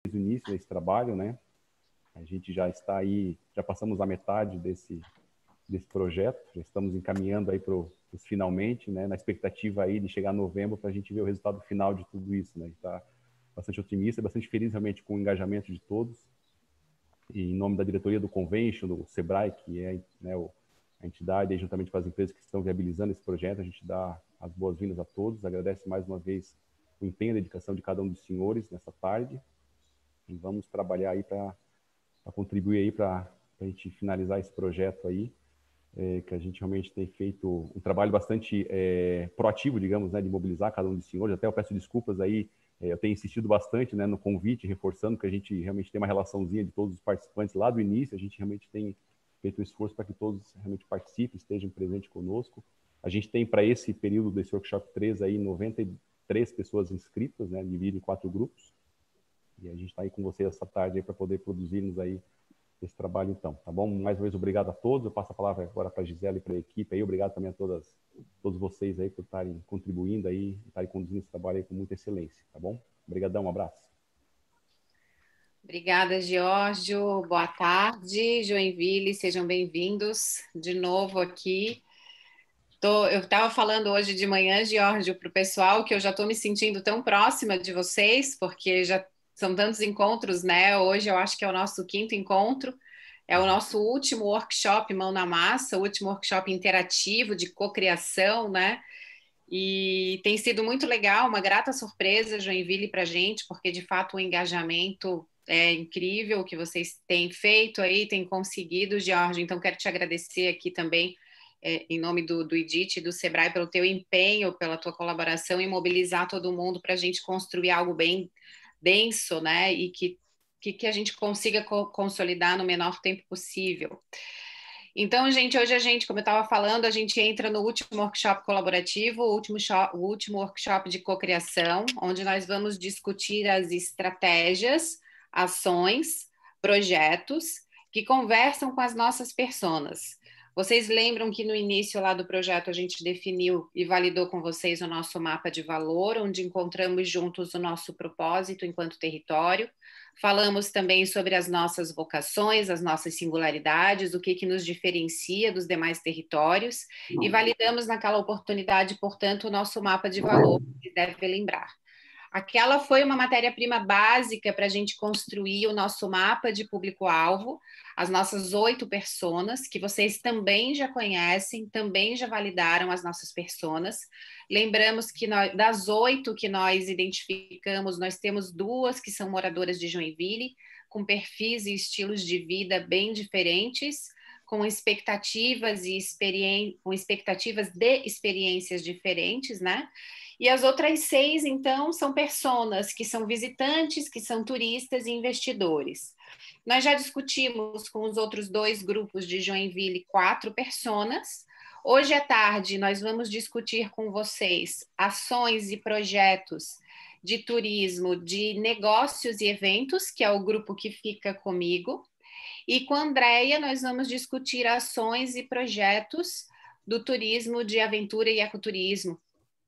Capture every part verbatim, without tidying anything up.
o início desse trabalho, né? A gente já está aí, já passamos a metade desse, desse projeto, já estamos encaminhando aí para os finalmente, né? Na expectativa aí de chegar a novembro para a gente ver o resultado final de tudo isso, né? Está bastante otimista, bastante feliz realmente com o engajamento de todos. E em nome da diretoria do Convention, do Sebrae, que é, né, o, a entidade, aí, juntamente com as empresas que estão viabilizando esse projeto, a gente dá as boas-vindas a todos, agradece mais uma vez o empenho e a dedicação de cada um dos senhores nessa tarde, e vamos trabalhar aí para contribuir aí para a gente finalizar esse projeto aí, é, que a gente realmente tem feito um trabalho bastante é, proativo, digamos, né, de mobilizar cada um dos senhores. Até eu peço desculpas aí, é, eu tenho insistido bastante, né, no convite, reforçando que a gente realmente tem uma relaçãozinha de todos os participantes lá do início, a gente realmente tem feito um esforço para que todos realmente participem, estejam presentes conosco. A gente tem para esse período desse workshop três aí noventa e três pessoas inscritas, né, dividido em quatro grupos. E a gente está aí com vocês essa tarde para poder produzirmos aí esse trabalho então, tá bom? Mais uma vez, obrigado a todos. Eu passo a palavra agora para a Gisele e para a equipe aí. Obrigado também a todas, todos vocês aí por estarem contribuindo aí, estarem conduzindo esse trabalho aí com muita excelência, tá bom? Obrigadão, um abraço. Obrigada, Giorgio. Boa tarde, Joinville. Sejam bem-vindos de novo aqui. Tô, eu estava falando hoje de manhã, Giorgio, para o pessoal que eu já estou me sentindo tão próxima de vocês, porque já são tantos encontros, né? Hoje eu acho que é o nosso quinto encontro, é o nosso último workshop Mão na Massa, o último workshop interativo de cocriação, né? E tem sido muito legal, uma grata surpresa, Joinville, para a gente, porque de fato o engajamento é incrível o que vocês têm feito aí, têm conseguido, Giorgio. Então, quero te agradecer aqui também, é, em nome do, do I D I T e do Sebrae, pelo teu empenho, pela tua colaboração e mobilizar todo mundo para a gente construir algo bem denso, né? E que, que, que a gente consiga co consolidar no menor tempo possível. Então, gente, hoje a gente, como eu estava falando, a gente entra no último workshop colaborativo, o último, o último workshop de cocriação, onde nós vamos discutir as estratégias, ações, projetos que conversam com as nossas personas. Vocês lembram que no início lá do projeto a gente definiu e validou com vocês o nosso mapa de valor, onde encontramos juntos o nosso propósito enquanto território. Falamos também sobre as nossas vocações, as nossas singularidades, o que, que nos diferencia dos demais territórios, e validamos naquela oportunidade, portanto, o nosso mapa de valor, que deve lembrar. Aquela foi uma matéria-prima básica para a gente construir o nosso mapa de público-alvo, as nossas oito personas, que vocês também já conhecem, também já validaram as nossas personas. Lembramos que nós, das oito que nós identificamos, nós temos duas que são moradoras de Joinville, com perfis e estilos de vida bem diferentes, com expectativas e experi... com expectativas de experiências diferentes, né? E as outras seis, então, são personas que são visitantes, que são turistas e investidores. Nós já discutimos com os outros dois grupos de Joinville quatro personas. Hoje à tarde, nós vamos discutir com vocês ações e projetos de turismo, de negócios e eventos, que é o grupo que fica comigo. E com a Andréia, nós vamos discutir ações e projetos do turismo de aventura e ecoturismo,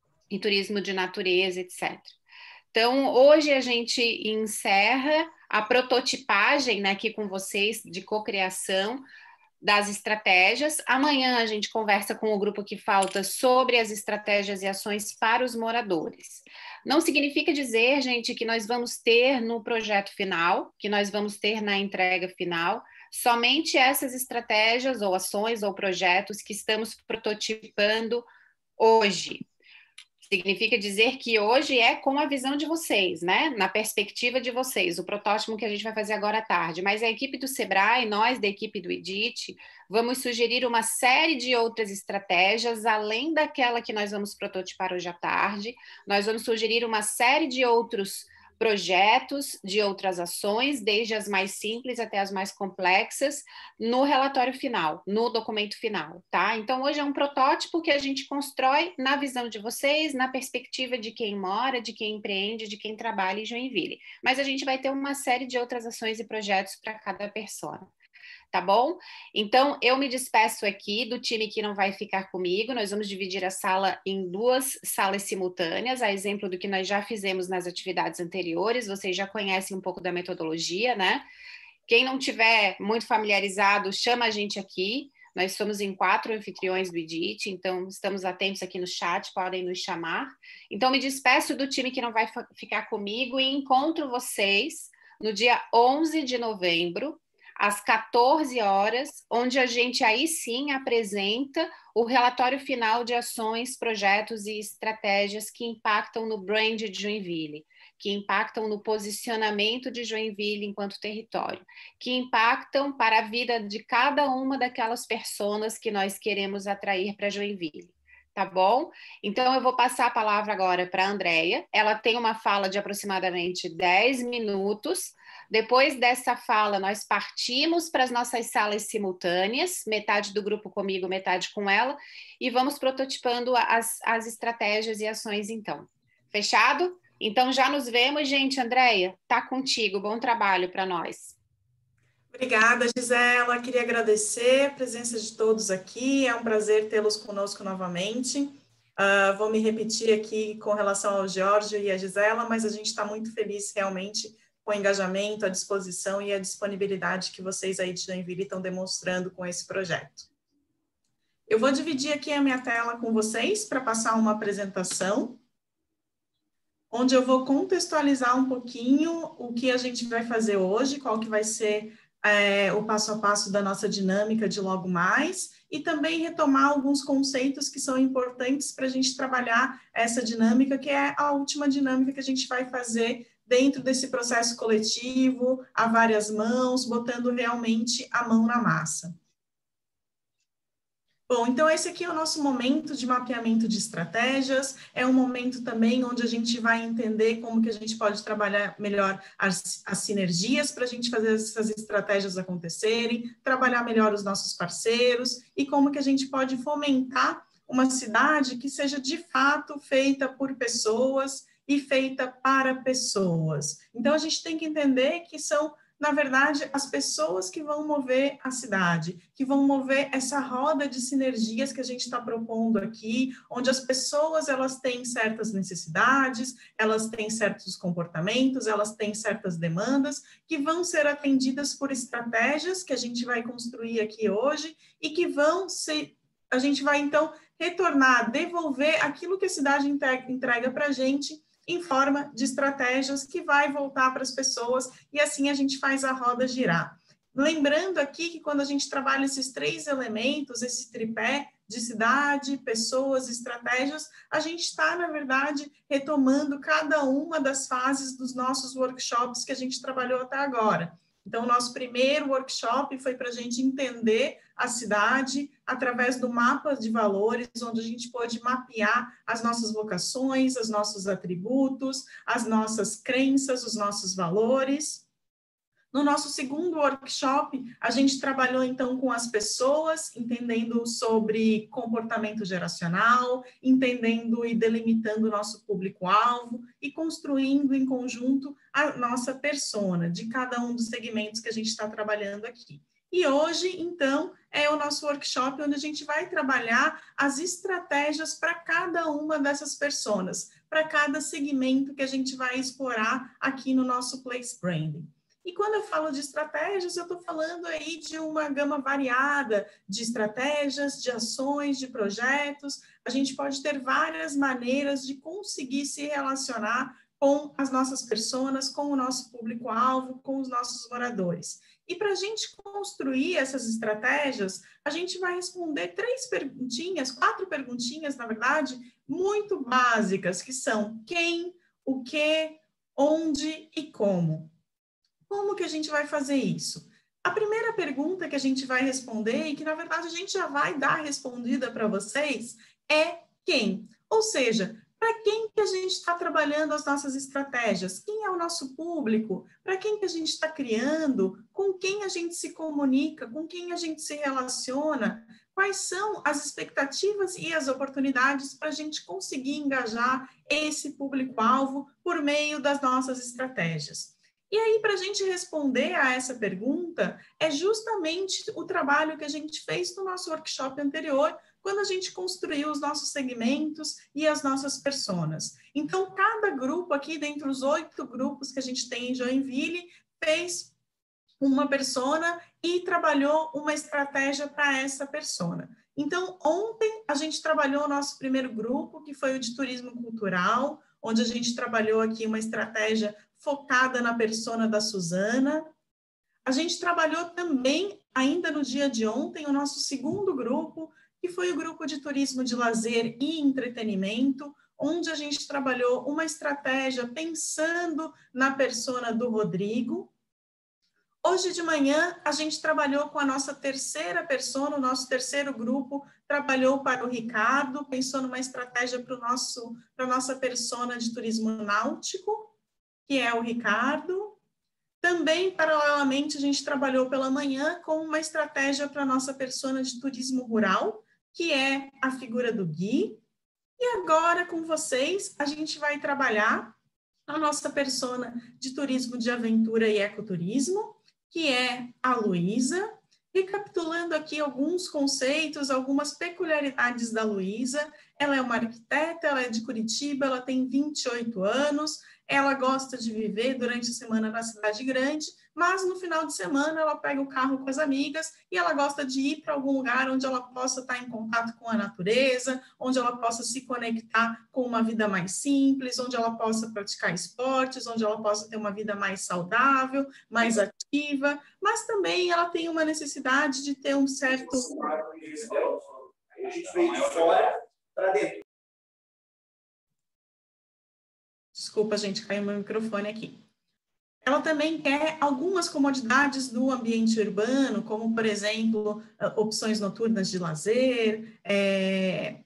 e turismo de natureza, etcétera. Então, hoje a gente encerra a prototipagem, né, aqui com vocês de cocriação das estratégias. Amanhã a gente conversa com o grupo que falta sobre as estratégias e ações para os moradores. Não significa dizer, gente, que nós vamos ter no projeto final, que nós vamos ter na entrega final, somente essas estratégias ou ações ou projetos que estamos prototipando hoje. Significa dizer que hoje é com a visão de vocês, né? Na perspectiva de vocês, o protótipo que a gente vai fazer agora à tarde. Mas a equipe do Sebrae, nós da equipe do I D I T, vamos sugerir uma série de outras estratégias, além daquela que nós vamos prototipar hoje à tarde. Nós vamos sugerir uma série de outros projetos, de outras ações, desde as mais simples até as mais complexas, no relatório final, no documento final, tá? Então, hoje é um protótipo que a gente constrói na visão de vocês, na perspectiva de quem mora, de quem empreende, de quem trabalha em Joinville. Mas a gente vai ter uma série de outras ações e projetos para cada persona. tá bom? Então, eu me despeço aqui do time que não vai ficar comigo, nós vamos dividir a sala em duas salas simultâneas, a exemplo do que nós já fizemos nas atividades anteriores, vocês já conhecem um pouco da metodologia, né? Quem não tiver muito familiarizado, chama a gente aqui. Nós somos em quatro anfitriões do Edit, então estamos atentos aqui no chat, podem nos chamar. Então, me despeço do time que não vai ficar comigo e encontro vocês no dia onze de novembro, às quatorze horas, onde a gente aí sim apresenta o relatório final de ações, projetos e estratégias que impactam no brand de Joinville, que impactam no posicionamento de Joinville enquanto território, que impactam para a vida de cada uma daquelas pessoas que nós queremos atrair para Joinville. Tá bom? Então, eu vou passar a palavra agora para a Andréia. Ela tem uma fala de aproximadamente dez minutos. Depois dessa fala, nós partimos para as nossas salas simultâneas, metade do grupo comigo, metade com ela, e vamos prototipando as, as estratégias e ações, então. Fechado? Então, já nos vemos, gente. Andréia, tá contigo. Bom trabalho para nós. Obrigada, Gisela. Queria agradecer a presença de todos aqui. É um prazer tê-los conosco novamente. Uh, vou me repetir aqui com relação ao Giorgio e a Gisela, mas a gente está muito feliz realmente com o engajamento, a disposição e a disponibilidade que vocês aí de Joinville estão demonstrando com esse projeto. Eu vou dividir aqui a minha tela com vocês para passar uma apresentação, onde eu vou contextualizar um pouquinho o que a gente vai fazer hoje, qual que vai ser é, o passo a passo da nossa dinâmica de logo mais, e também retomar alguns conceitos que são importantes para a gente trabalhar essa dinâmica, que é a última dinâmica que a gente vai fazer dentro desse processo coletivo, a várias mãos, botando realmente a mão na massa. Bom, então esse aqui é o nosso momento de mapeamento de estratégias, é um momento também onde a gente vai entender como que a gente pode trabalhar melhor as, as sinergias para a gente fazer essas estratégias acontecerem, trabalhar melhor os nossos parceiros e como que a gente pode fomentar uma cidade que seja de fato feita por pessoas e feita para pessoas. Então a gente tem que entender que são, na verdade, as pessoas que vão mover a cidade, que vão mover essa roda de sinergias que a gente está propondo aqui, onde as pessoas elas têm certas necessidades, elas têm certos comportamentos, elas têm certas demandas, que vão ser atendidas por estratégias que a gente vai construir aqui hoje e que vão ser, a gente vai então retornar, devolver aquilo que a cidade entrega para a gente em forma de estratégias que vai voltar para as pessoas e assim a gente faz a roda girar. Lembrando aqui que quando a gente trabalha esses três elementos, esse tripé de cidade, pessoas, estratégias, a gente está, na verdade, retomando cada uma das fases dos nossos workshops que a gente trabalhou até agora. Então, o nosso primeiro workshop foi para a gente entender a cidade através do mapa de valores, onde a gente pôde mapear as nossas vocações, os nossos atributos, as nossas crenças, os nossos valores. No nosso segundo workshop, a gente trabalhou, então, com as pessoas, entendendo sobre comportamento geracional, entendendo e delimitando o nosso público-alvo e construindo em conjunto a nossa persona de cada um dos segmentos que a gente está trabalhando aqui. E hoje, então, é o nosso workshop onde a gente vai trabalhar as estratégias para cada uma dessas personas, para cada segmento que a gente vai explorar aqui no nosso Place Branding. E quando eu falo de estratégias, eu estou falando aí de uma gama variada de estratégias, de ações, de projetos. A gente pode ter várias maneiras de conseguir se relacionar com as nossas pessoas, com o nosso público-alvo, com os nossos moradores. E para a gente construir essas estratégias, a gente vai responder três perguntinhas, quatro perguntinhas, na verdade, muito básicas, que são quem, o que, onde e como. Como que a gente vai fazer isso? A primeira pergunta que a gente vai responder, e que na verdade a gente já vai dar respondida para vocês, é quem? Ou seja, para quem que a gente está trabalhando as nossas estratégias? Quem é o nosso público? Para quem que a gente está criando? Com quem a gente se comunica? Com quem a gente se relaciona? Quais são as expectativas e as oportunidades para a gente conseguir engajar esse público-alvo por meio das nossas estratégias? E aí, para a gente responder a essa pergunta, é justamente o trabalho que a gente fez no nosso workshop anterior, quando a gente construiu os nossos segmentos e as nossas personas. Então, cada grupo aqui, dentre os oito grupos que a gente tem em Joinville, fez uma persona e trabalhou uma estratégia para essa persona. Então, ontem a gente trabalhou o nosso primeiro grupo, que foi o de turismo cultural, onde a gente trabalhou aqui uma estratégia focada na persona da Suzana. A gente trabalhou também, ainda no dia de ontem, o nosso segundo grupo, que foi o grupo de turismo de lazer e entretenimento, onde a gente trabalhou uma estratégia pensando na persona do Rodrigo. Hoje de manhã, a gente trabalhou com a nossa terceira persona, o nosso terceiro grupo trabalhou para o Ricardo, pensou numa estratégia para o nosso, para a nossa persona de turismo náutico, que é o Ricardo. Também, paralelamente, a gente trabalhou pela manhã com uma estratégia para a nossa persona de turismo rural, que é a figura do Gui. E agora, com vocês, a gente vai trabalhar a nossa persona de turismo de aventura e ecoturismo, que é a Luísa. Recapitulando aqui alguns conceitos, algumas peculiaridades da Luísa. Ela é uma arquiteta, ela é de Curitiba, ela tem vinte e oito anos, ela gosta de viver durante a semana na cidade grande, mas no final de semana ela pega o carro com as amigas e ela gosta de ir para algum lugar onde ela possa estar em contato com a natureza, onde ela possa se conectar com uma vida mais simples, onde ela possa praticar esportes, onde ela possa ter uma vida mais saudável, mais ativa, mas também ela tem uma necessidade de ter um certo... A gente veio de fora para dentro. Desculpa, gente, caiu meu microfone aqui. Ela também quer algumas comodidades do ambiente urbano, como, por exemplo, opções noturnas de lazer, é,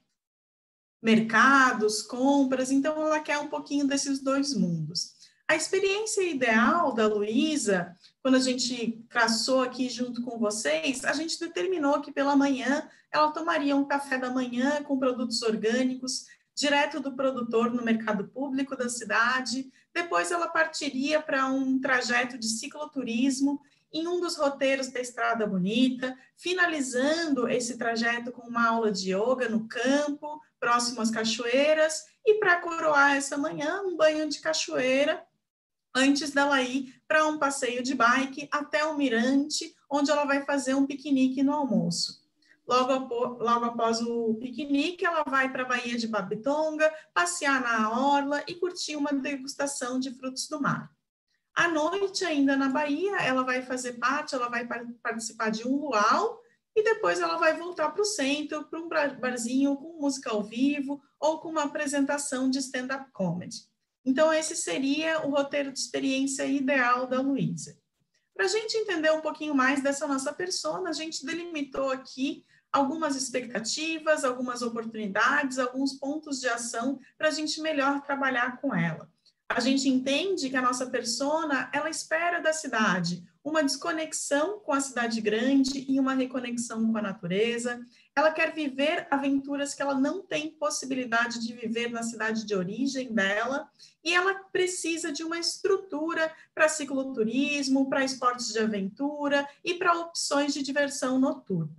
mercados, compras. Então, ela quer um pouquinho desses dois mundos. A experiência ideal da Luísa, quando a gente traçou aqui junto com vocês, a gente determinou que pela manhã ela tomaria um café da manhã com produtos orgânicos, direto do produtor no mercado público da cidade. Depois ela partiria para um trajeto de cicloturismo em um dos roteiros da Estrada Bonita, finalizando esse trajeto com uma aula de yoga no campo, próximo às cachoeiras, e para coroar essa manhã, um banho de cachoeira, antes dela ir para um passeio de bike até o Mirante, onde ela vai fazer um piquenique no almoço. Logo, logo após o piquenique, ela vai para a Baía de Babitonga, passear na orla e curtir uma degustação de frutos do mar. À noite, ainda na Bahia, ela vai fazer parte, ela vai participar de um luau e depois ela vai voltar para o centro, para um barzinho com música ao vivo ou com uma apresentação de stand-up comedy. Então, esse seria o roteiro de experiência ideal da Luísa. Para a gente entender um pouquinho mais dessa nossa persona, a gente delimitou aqui algumas expectativas, algumas oportunidades, alguns pontos de ação para a gente melhor trabalhar com ela. A gente entende que a nossa persona, ela espera da cidade uma desconexão com a cidade grande e uma reconexão com a natureza. Ela quer viver aventuras que ela não tem possibilidade de viver na cidade de origem dela, e ela precisa de uma estrutura para cicloturismo, para esportes de aventura e para opções de diversão noturna.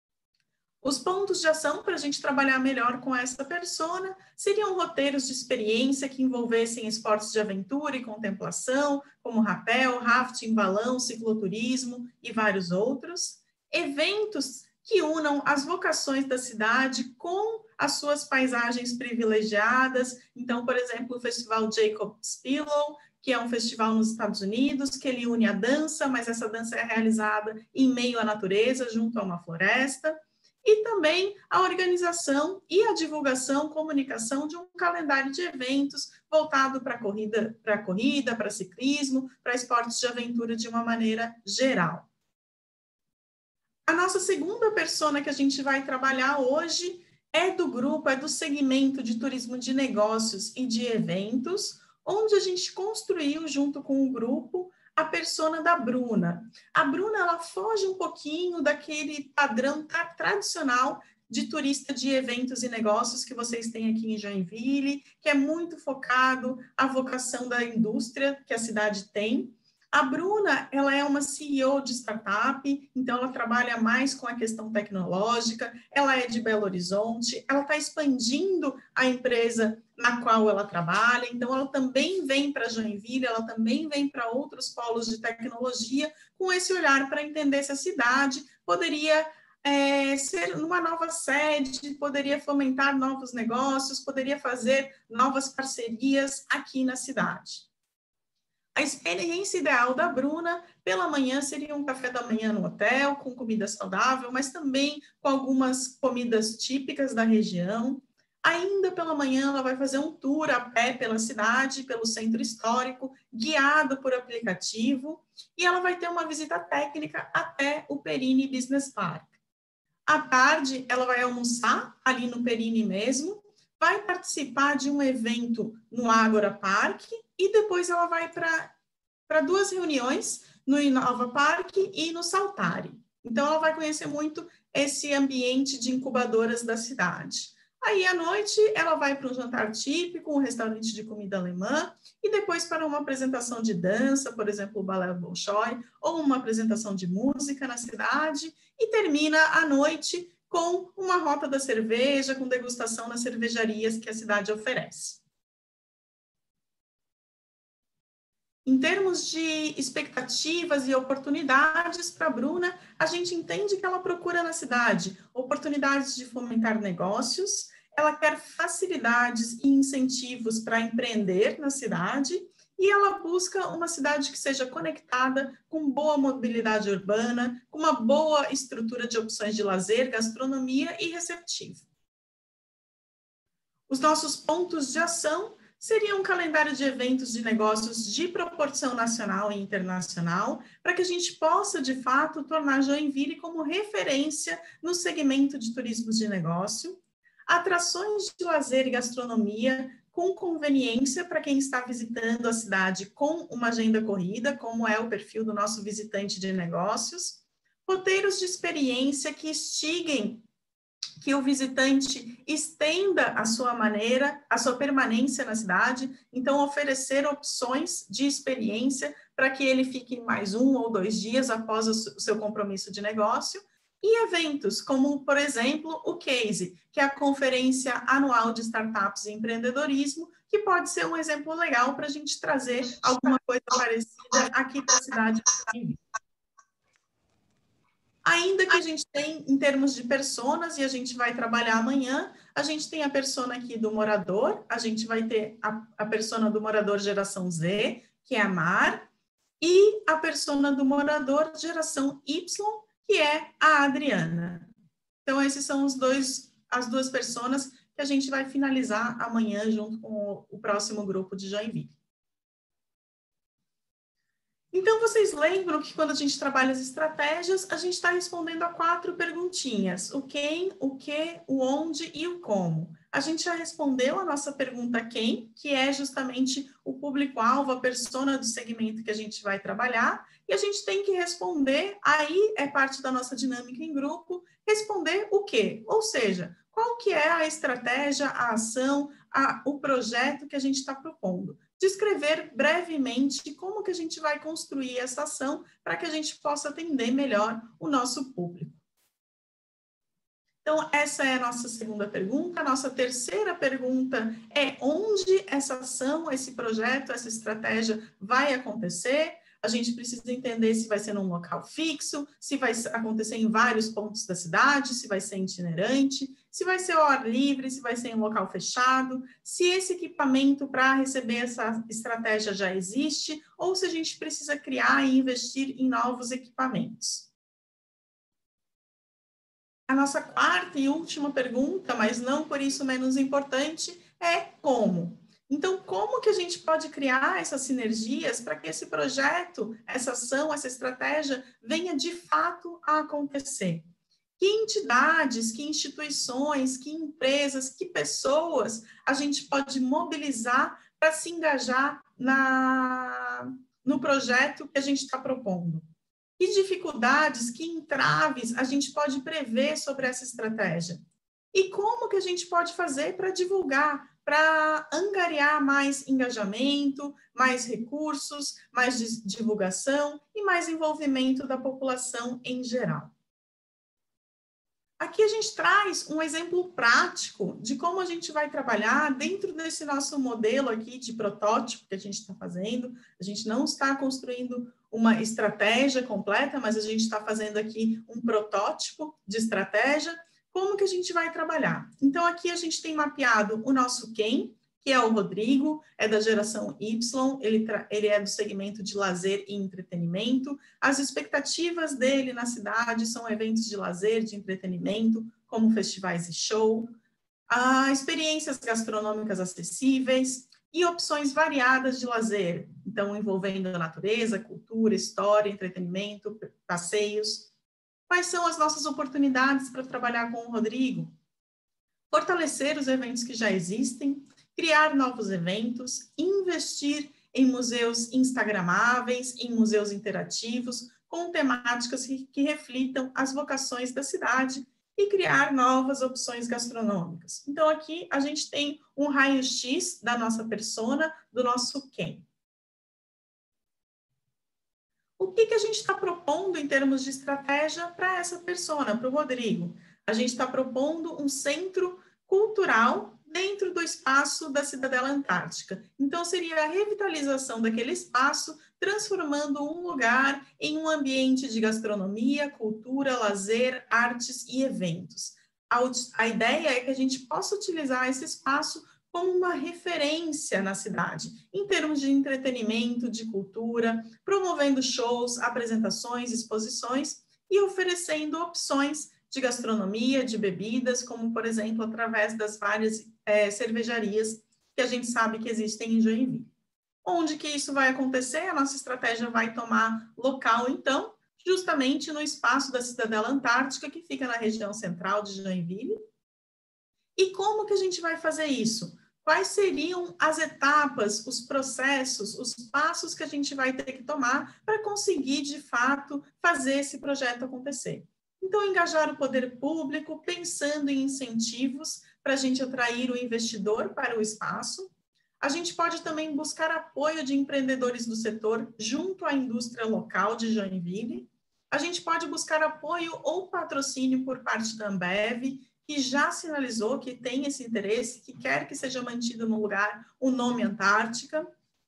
Os pontos de ação para a gente trabalhar melhor com essa persona seriam roteiros de experiência que envolvessem esportes de aventura e contemplação, como rapel, rafting, balão, cicloturismo e vários outros. Eventos que unam as vocações da cidade com as suas paisagens privilegiadas. Então, por exemplo, o Festival Jacob's Pillow, que é um festival nos Estados Unidos, que ele une a dança, mas essa dança é realizada em meio à natureza, junto a uma floresta. E também a organização e a divulgação, comunicação de um calendário de eventos voltado para corrida, para corrida, para ciclismo, para esportes de aventura de uma maneira geral. A nossa segunda persona que a gente vai trabalhar hoje é do grupo, é do segmento de turismo de negócios e de eventos, onde a gente construiu junto com o grupo a persona da Bruna. A Bruna, ela foge um pouquinho daquele padrão tra tradicional de turista de eventos e negócios que vocês têm aqui em Joinville, que é muito focado à vocação da indústria que a cidade tem. A Bruna, ela é uma C E O de startup, então ela trabalha mais com a questão tecnológica, ela é de Belo Horizonte, ela está expandindo a empresa na qual ela trabalha, então ela também vem para Joinville, ela também vem para outros polos de tecnologia, com esse olhar para entender se a cidade poderia é, ser uma nova sede, poderia fomentar novos negócios, poderia fazer novas parcerias aqui na cidade. A experiência ideal da Bruna, pela manhã, seria um café da manhã no hotel, com comida saudável, mas também com algumas comidas típicas da região. Ainda pela manhã, ela vai fazer um tour a pé pela cidade, pelo centro histórico, guiado por aplicativo, e ela vai ter uma visita técnica até o Perini Business Park. À tarde, ela vai almoçar ali no Perini mesmo, vai participar de um evento no Ágora Park e depois ela vai para duas reuniões no Inova Park e no Saltari. Então, ela vai conhecer muito esse ambiente de incubadoras da cidade. Aí, à noite, ela vai para um jantar típico, um restaurante de comida alemã, e depois para uma apresentação de dança, por exemplo, o Balé Bolshoi, ou uma apresentação de música na cidade, e termina à noite com uma rota da cerveja, com degustação nas cervejarias que a cidade oferece. Em termos de expectativas e oportunidades para a Bruna, a gente entende que ela procura na cidade oportunidades de fomentar negócios, ela quer facilidades e incentivos para empreender na cidade, e ela busca uma cidade que seja conectada, com boa mobilidade urbana, com uma boa estrutura de opções de lazer, gastronomia e receptivo. Os nossos pontos de ação seriam um calendário de eventos de negócios de proporção nacional e internacional, para que a gente possa, de fato, tornar Joinville como referência no segmento de turismo de negócio, atrações de lazer e gastronomia com conveniência para quem está visitando a cidade com uma agenda corrida, como é o perfil do nosso visitante de negócios, roteiros de experiência que instiguem que o visitante estenda a sua maneira, a sua permanência na cidade, então oferecer opções de experiência para que ele fique mais um ou dois dias após o seu compromisso de negócio, e eventos como, por exemplo, o Case, que é a Conferência Anual de Startups e Empreendedorismo, que pode ser um exemplo legal para a gente trazer alguma coisa parecida aqui para a cidade. Ainda que a gente tem, em termos de personas, e a gente vai trabalhar amanhã, a gente tem a persona aqui do morador, a gente vai ter a, a persona do morador geração Z, que é a Mar, e a persona do morador geração Y, que é a Adriana. Então, esses são os dois, as duas personas que a gente vai finalizar amanhã junto com o, o próximo grupo de Joinville. Então, vocês lembram que quando a gente trabalha as estratégias, a gente está respondendo a quatro perguntinhas: o quem, o que, o onde e o como. A gente já respondeu a nossa pergunta quem, que é justamente o público-alvo, a persona do segmento que a gente vai trabalhar, e a gente tem que responder, aí é parte da nossa dinâmica em grupo, responder o quê? Ou seja, qual que é a estratégia, a ação, a, o projeto que a gente está propondo. Descrever brevemente como que a gente vai construir essa ação para que a gente possa atender melhor o nosso público. Então, essa é a nossa segunda pergunta. A nossa terceira pergunta é onde essa ação, esse projeto, essa estratégia vai acontecer. A gente precisa entender se vai ser num local fixo, se vai acontecer em vários pontos da cidade, se vai ser itinerante, se vai ser ao ar livre, se vai ser em um local fechado, se esse equipamento para receber essa estratégia já existe, ou se a gente precisa criar e investir em novos equipamentos. A nossa quarta e última pergunta, mas não por isso menos importante, é como. Então, como que a gente pode criar essas sinergias para que esse projeto, essa ação, essa estratégia venha de fato a acontecer? Que entidades, que instituições, que empresas, que pessoas a gente pode mobilizar para se engajar na, no projeto que a gente está propondo? Que dificuldades, que entraves a gente pode prever sobre essa estratégia? E como que a gente pode fazer para divulgar, para angariar mais engajamento, mais recursos, mais divulgação e mais envolvimento da população em geral. Aqui a gente traz um exemplo prático de como a gente vai trabalhar dentro desse nosso modelo aqui de protótipo que a gente está fazendo. A gente não está construindo uma estratégia completa, mas a gente está fazendo aqui um protótipo de estratégia. Como que a gente vai trabalhar? Então, aqui a gente tem mapeado o nosso quem, que é o Rodrigo, é da geração Y, ele, ele é do segmento de lazer e entretenimento. As expectativas dele na cidade são eventos de lazer, de entretenimento, como festivais e show, ah, experiências gastronômicas acessíveis e opções variadas de lazer, então envolvendo a natureza, cultura, história, entretenimento, passeios. Quais são as nossas oportunidades para trabalhar com o Rodrigo? Fortalecer os eventos que já existem, criar novos eventos, investir em museus instagramáveis, em museus interativos, com temáticas que, que reflitam as vocações da cidade e criar novas opções gastronômicas. Então, aqui a gente tem um raio-x da nossa persona, do nosso quem. O que, que a gente está propondo em termos de estratégia para essa persona, para o Rodrigo? A gente está propondo um centro cultural dentro do espaço da Cidadela Antártica. Então, seria a revitalização daquele espaço, transformando um lugar em um ambiente de gastronomia, cultura, lazer, artes e eventos. A, a ideia é que a gente possa utilizar esse espaço como uma referência na cidade, em termos de entretenimento, de cultura, promovendo shows, apresentações, exposições e oferecendo opções de gastronomia, de bebidas, como, por exemplo, através das várias é, cervejarias que a gente sabe que existem em Joinville. Onde que isso vai acontecer? A nossa estratégia vai tomar local, então, justamente no espaço da Cidadela Antártica, que fica na região central de Joinville. E como que a gente vai fazer isso? Quais seriam as etapas, os processos, os passos que a gente vai ter que tomar para conseguir, de fato, fazer esse projeto acontecer? Então, engajar o poder público, pensando em incentivos para a gente atrair o investidor para o espaço. A gente pode também buscar apoio de empreendedores do setor junto à indústria local de Joinville. A gente pode buscar apoio ou patrocínio por parte da Ambev, que já sinalizou que tem esse interesse, que quer que seja mantido no lugar o nome Antártica.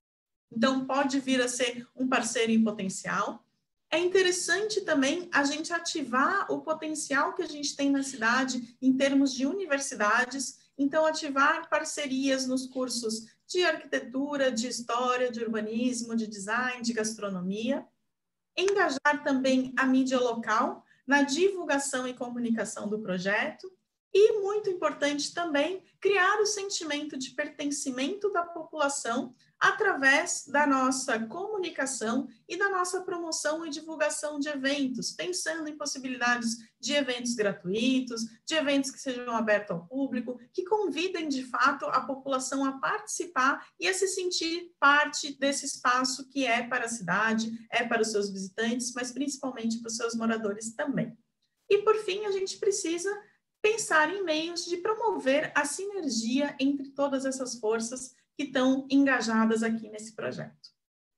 Então, pode vir a ser um parceiro em potencial. É interessante também a gente ativar o potencial que a gente tem na cidade em termos de universidades, então ativar parcerias nos cursos de arquitetura, de história, de urbanismo, de design, de gastronomia. Engajar também a mídia local na divulgação e comunicação do projeto. E, muito importante também, criar o sentimento de pertencimento da população através da nossa comunicação e da nossa promoção e divulgação de eventos, pensando em possibilidades de eventos gratuitos, de eventos que sejam abertos ao público, que convidem, de fato, a população a participar e a se sentir parte desse espaço que é para a cidade, é para os seus visitantes, mas principalmente para os seus moradores também. E, por fim, a gente precisa pensar em meios de promover a sinergia entre todas essas forças que estão engajadas aqui nesse projeto.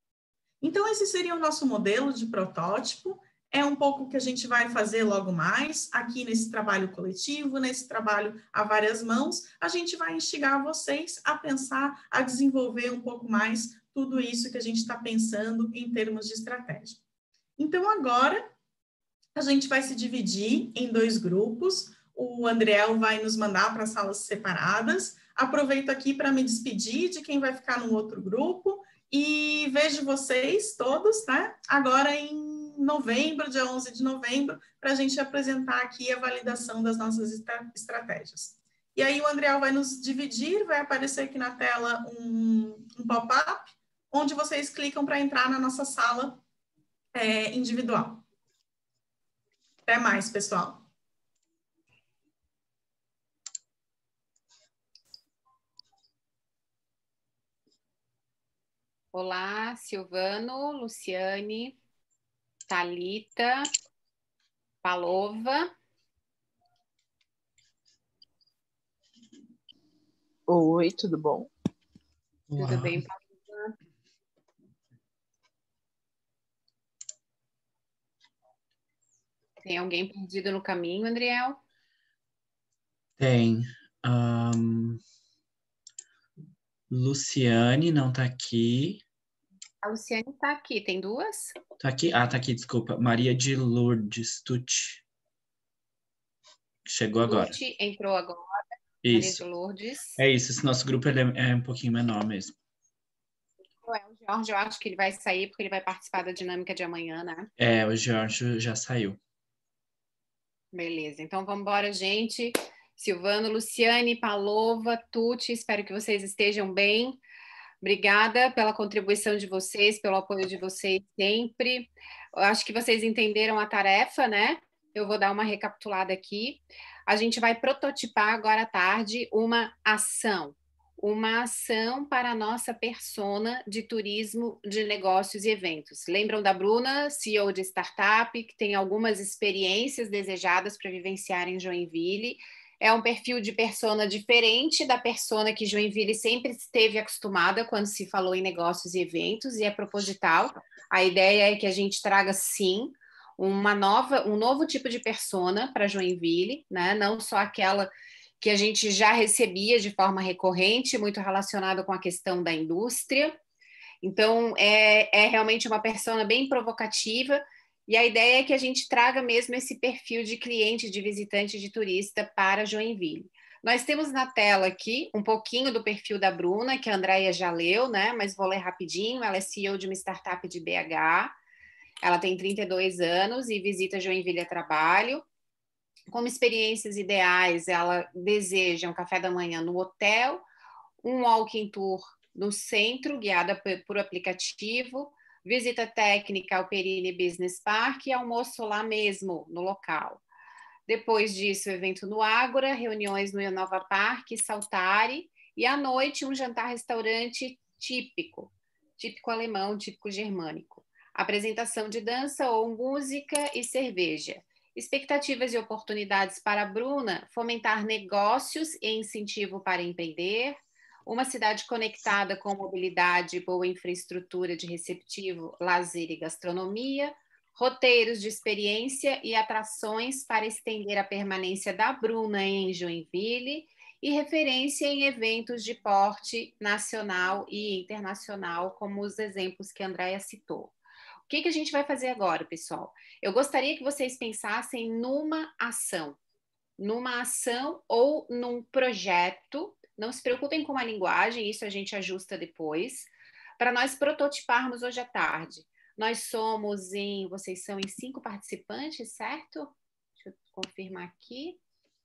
Então, esse seria o nosso modelo de protótipo, é um pouco o que a gente vai fazer logo mais, aqui nesse trabalho coletivo, nesse trabalho a várias mãos, a gente vai instigar vocês a pensar, a desenvolver um pouco mais tudo isso que a gente está pensando em termos de estratégia. Então, agora, a gente vai se dividir em dois grupos. O Andriel vai nos mandar para salas separadas. Aproveito aqui para me despedir de quem vai ficar no outro grupo e vejo vocês todos, né? Agora em novembro, dia onze de novembro, para a gente apresentar aqui a validação das nossas estra- estratégias. E aí o Andriel vai nos dividir, vai aparecer aqui na tela um, um pop-up, onde vocês clicam para entrar na nossa sala é, individual. Até mais, pessoal. Olá, Silvano, Luciane, Thalita, Palova. Oi, tudo bom? Tudo Olá. bem, Paula? Tem alguém perdido no caminho, Andriel? Tem. ahn, Luciane não tá aqui. A Luciane está aqui, tem duas? Tá aqui? Ah, tá aqui, desculpa. Maria de Lourdes Tucci. Chegou agora. Tuti entrou agora, Maria de Isso. Lourdes. É isso. Esse nosso grupo ele é, é um pouquinho menor mesmo. O Jorge, eu acho que ele vai sair porque ele vai participar da dinâmica de amanhã, né? É, o Jorge já saiu. Beleza, então vamos embora, gente. Silvano, Luciane, Palova, Tuti, espero que vocês estejam bem. Obrigada pela contribuição de vocês, pelo apoio de vocês sempre. Eu acho que vocês entenderam a tarefa, né? Eu vou dar uma recapitulada aqui. A gente vai prototipar agora à tarde uma ação, uma ação para a nossa persona de turismo, de negócios e eventos. Lembram da Bruna, C E O de startup, que tem algumas experiências desejadas para vivenciar em Joinville. É um perfil de persona diferente da persona que Joinville sempre esteve acostumada quando se falou em negócios e eventos, e é proposital. A ideia é que a gente traga, sim, uma nova, um novo tipo de persona para Joinville, né? Não só aquela que a gente já recebia de forma recorrente, muito relacionada com a questão da indústria. Então, é, é realmente uma persona bem provocativa, e a ideia é que a gente traga mesmo esse perfil de cliente, de visitante, de turista para Joinville. Nós temos na tela aqui um pouquinho do perfil da Bruna, que a Andréia já leu, né? Mas vou ler rapidinho. Ela é C E O de uma startup de B H, ela tem trinta e dois anos e visita Joinville a trabalho. Como experiências ideais, ela deseja um café da manhã no hotel, um walking tour no centro, guiada por aplicativo, visita técnica ao Perini Business Park e almoço lá mesmo, no local. Depois disso, evento no Ágora, reuniões no Inova Park, Saltari, e à noite um jantar-restaurante típico, típico alemão, típico germânico. Apresentação de dança ou música e cerveja. Expectativas e oportunidades para a Bruna, fomentar negócios e incentivo para empreender, uma cidade conectada com mobilidade, boa infraestrutura de receptivo, lazer e gastronomia, roteiros de experiência e atrações para estender a permanência da Bruna em Joinville e referência em eventos de porte nacional e internacional, como os exemplos que a Andréia citou. O que, que a gente vai fazer agora, pessoal? Eu gostaria que vocês pensassem numa ação, numa ação ou num projeto. Não se preocupem com a linguagem, isso a gente ajusta depois, para nós prototiparmos hoje à tarde. Nós somos em, vocês são em cinco participantes, certo? Deixa eu confirmar aqui.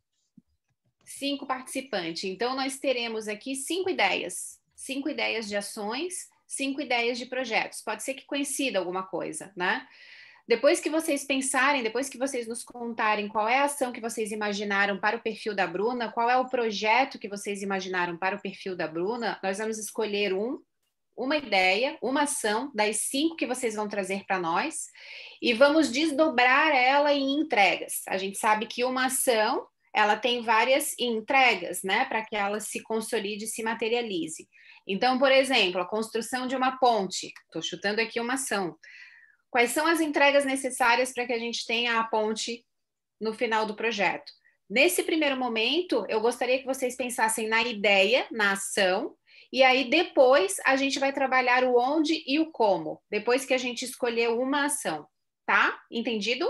Cinco participantes. Então, nós teremos aqui cinco ideias. Cinco ideias de ações, cinco ideias de projetos. Pode ser que coincida alguma coisa, né? Depois que vocês pensarem, depois que vocês nos contarem qual é a ação que vocês imaginaram para o perfil da Bruna, qual é o projeto que vocês imaginaram para o perfil da Bruna, nós vamos escolher um, uma ideia, uma ação das cinco que vocês vão trazer para nós e vamos desdobrar ela em entregas. A gente sabe que uma ação, ela tem várias entregas, né, para que ela se consolide e se materialize. Então, por exemplo, a construção de uma ponte, estou chutando aqui uma ação. Quais são as entregas necessárias para que a gente tenha a ponte no final do projeto? Nesse primeiro momento, eu gostaria que vocês pensassem na ideia, na ação, e aí depois a gente vai trabalhar o onde e o como, depois que a gente escolheu uma ação, tá? Entendido?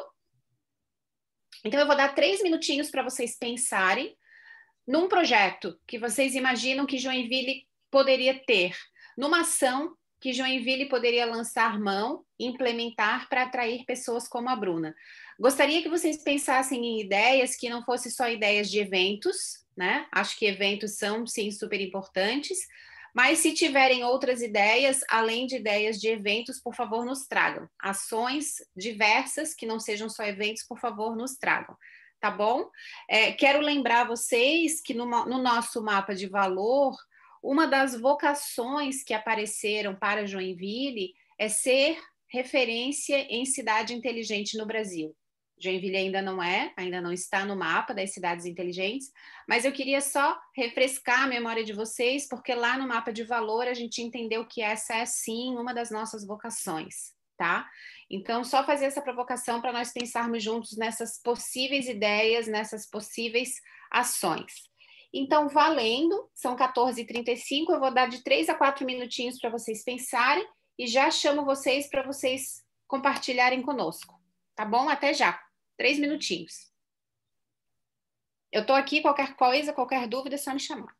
Então eu vou dar três minutinhos para vocês pensarem num projeto que vocês imaginam que Joinville poderia ter, numa ação que Joinville poderia lançar mão, implementar para atrair pessoas como a Bruna. Gostaria que vocês pensassem em ideias que não fossem só ideias de eventos, né? Acho que eventos são, sim, super importantes, mas se tiverem outras ideias, além de ideias de eventos, por favor, nos tragam. Ações diversas, que não sejam só eventos, por favor, nos tragam. Tá bom? É, quero lembrar vocês que no, no nosso mapa de valor, uma das vocações que apareceram para Joinville é ser referência em cidade inteligente no Brasil. Joinville ainda não é, ainda não está no mapa das cidades inteligentes, mas eu queria só refrescar a memória de vocês, porque lá no mapa de valor a gente entendeu que essa é sim uma das nossas vocações, tá? Então, só fazer essa provocação para nós pensarmos juntos nessas possíveis ideias, nessas possíveis ações. Então, valendo, são quatorze e trinta e cinco, eu vou dar de três a quatro minutinhos para vocês pensarem e já chamo vocês para vocês compartilharem conosco, tá bom? Até já. Três minutinhos. Eu estou aqui, qualquer coisa, qualquer dúvida, é só me chamar.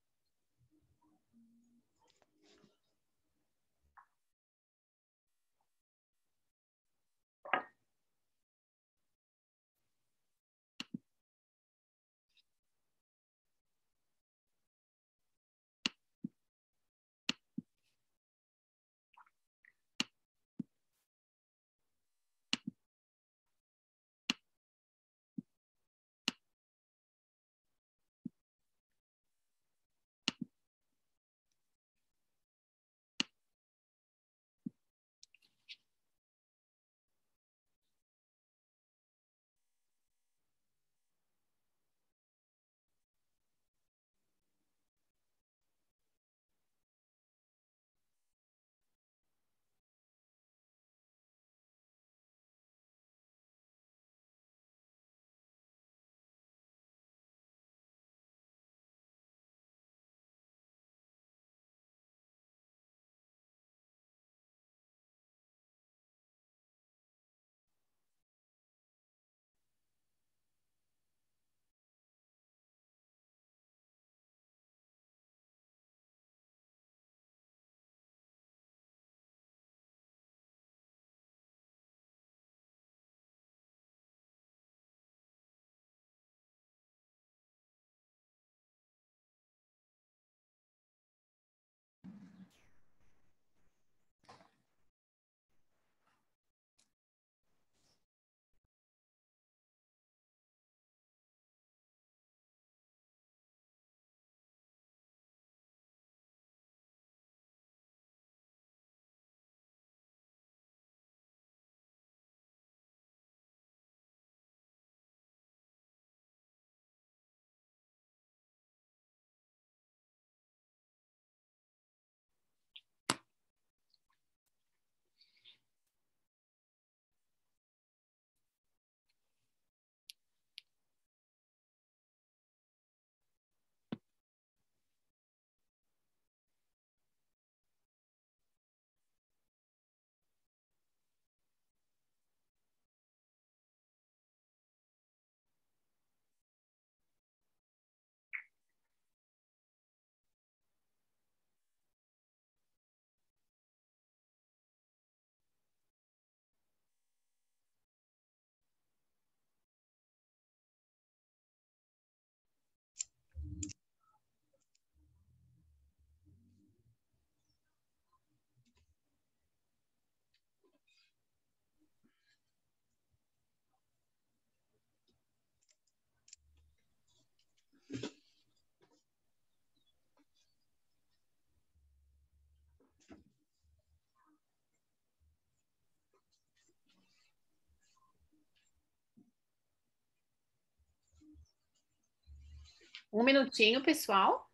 Um minutinho, pessoal.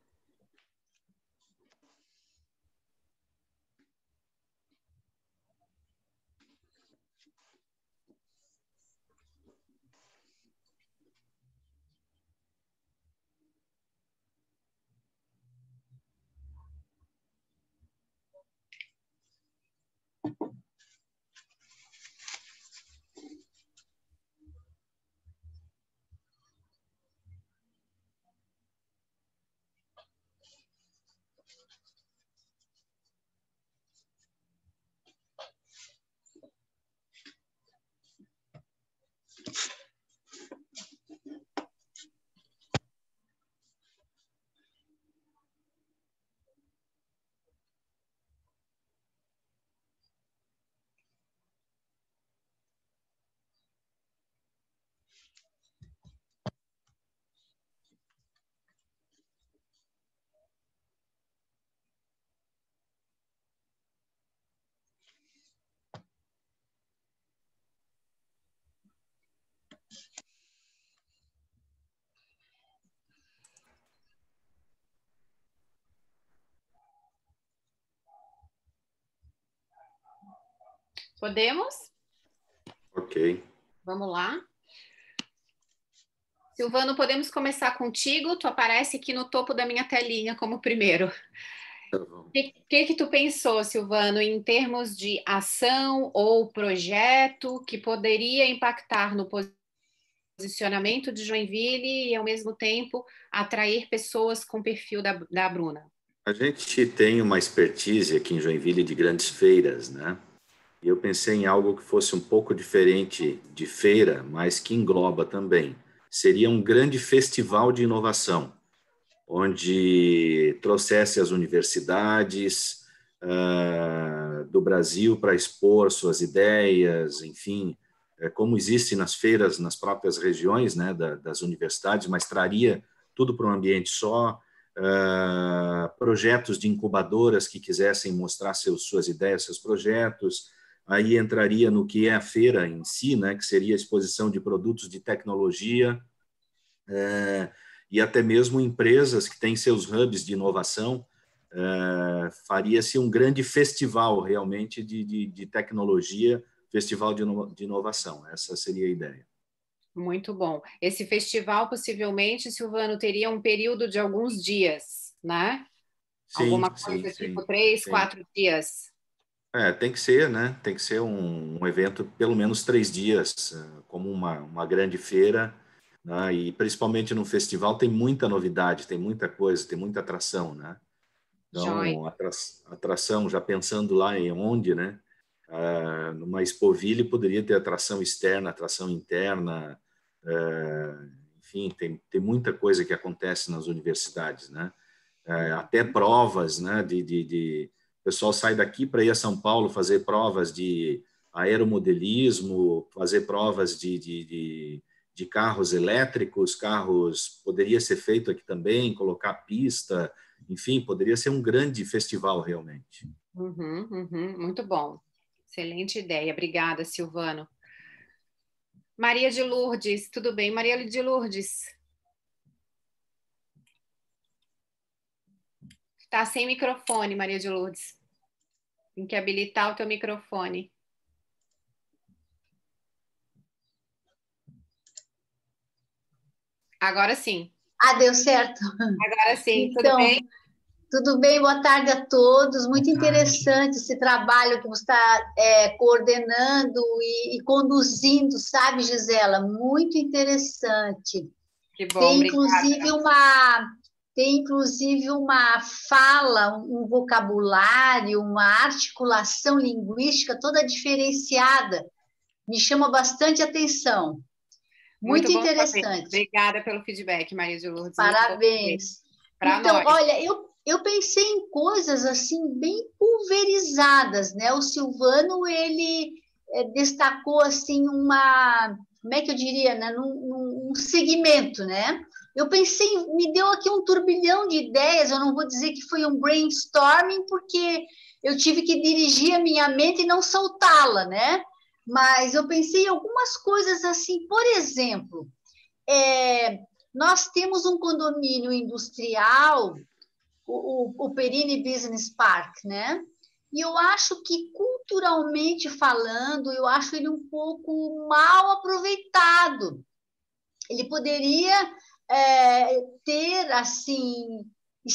Podemos? Ok. Vamos lá. Silvano, podemos começar contigo? Tu aparece aqui no topo da minha telinha como primeiro. O que, que que tu pensou, Silvano, em termos de ação ou projeto que poderia impactar no posicionamento de Joinville e, ao mesmo tempo, atrair pessoas com o perfil da, da Bruna? A gente tem uma expertise aqui em Joinville de grandes feiras, né? E eu pensei em algo que fosse um pouco diferente de feira, mas que engloba também. Seria um grande festival de inovação, onde trouxesse as universidades uh, do Brasil para expor suas ideias, enfim, é, como existe nas feiras, nas próprias regiões, né, da, das universidades, mas traria tudo para um ambiente só, uh, projetos de incubadoras que quisessem mostrar seus, suas ideias, seus projetos. Aí entraria no que é a feira em si, né, que seria a exposição de produtos de tecnologia, é, e até mesmo empresas que têm seus hubs de inovação. É, faria-se um grande festival realmente de, de, de tecnologia, festival de, de inovação. Essa seria a ideia. Muito bom. Esse festival, possivelmente, Silvano, teria um período de alguns dias, né? Sim, Alguma coisa sim, tipo sim, três, sim. quatro dias. É, tem que ser, né? Tem que ser um, um evento pelo menos três dias, como uma, uma grande feira, né? E principalmente no festival tem muita novidade, tem muita coisa, tem muita atração, né? Então, atra, atração, já pensando lá em onde, né? Ah, numa Expoville poderia ter atração externa, atração interna, ah, enfim, tem, tem muita coisa que acontece nas universidades, né? Ah, até provas, né? De, de, de o pessoal sai daqui para ir a São Paulo fazer provas de aeromodelismo, fazer provas de, de, de, de carros elétricos, carros, poderia ser feito aqui também, colocar pista, enfim, poderia ser um grande festival realmente. Uhum, uhum, muito bom. Excelente ideia. Obrigada, Silvano. Maria de Lourdes, tudo bem? Maria de Lourdes. Está sem microfone, Maria de Lourdes. Tem que habilitar o teu microfone. Agora sim. Ah, deu certo. Agora sim, então, tudo bem? Tudo bem, boa tarde a todos. Muito interessante esse trabalho que você está é, coordenando e, e conduzindo, sabe, Gisela? Muito interessante. Que bom, tem obrigada. inclusive uma tem inclusive uma fala, um vocabulário, uma articulação linguística toda diferenciada. Me chama bastante atenção. Muito, Muito interessante. Saber. Obrigada pelo feedback, Maria de Lourdes. Parabéns. Então, nós. olha, eu, eu pensei em coisas assim bem pulverizadas, né? O Silvano, ele é, destacou assim uma, como é que eu diria, né? Num, num segmento, né? Eu pensei, me deu aqui um turbilhão de ideias, eu não vou dizer que foi um brainstorming, porque eu tive que dirigir a minha mente e não soltá-la, né? Mas eu pensei em algumas coisas assim, por exemplo, é, nós temos um condomínio industrial, o, o, o Perini Business Park, né? E eu acho que, culturalmente falando, eu acho ele um pouco mal aproveitado. Ele poderia é, ter, assim,